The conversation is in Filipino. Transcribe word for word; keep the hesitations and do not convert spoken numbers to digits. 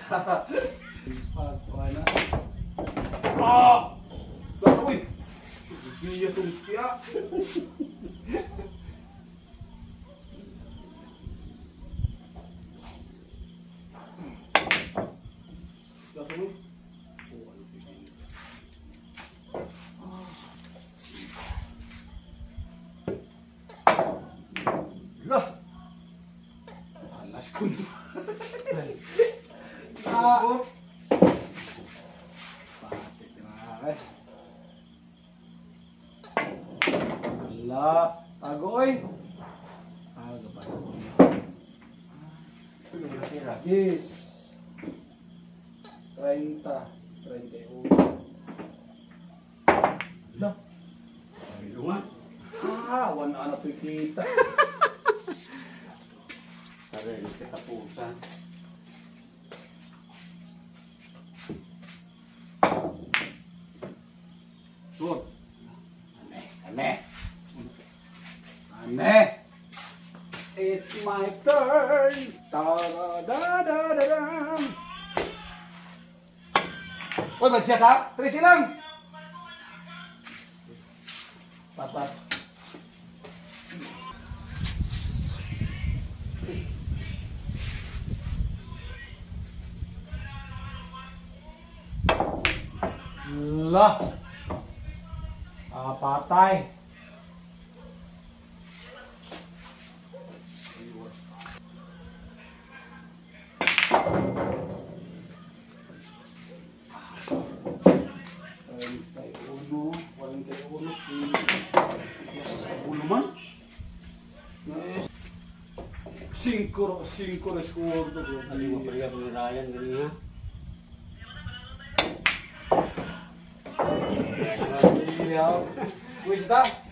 Patuan na. Ah! Baka, uy! Iya tulis kaya. Baka, uy! Lah! Alas ko ito. Ah! Patit na akin. Ala! Tago oy! Tago pa. Yes! Treinta. Treinta y uno. Lah! Ilungan. Ah! Wala na ito kita. Sarili katapusan. Sure. Aneh, aneh. Aneh. It's my turn. Ta-da-da-da-da-da. Uy, mag-siya ka? Tracy lang. Papat. Lah. Ah, patay. Cinco, cinco na score to. Ali mo pala ni Ryan ganyan. Wis ta?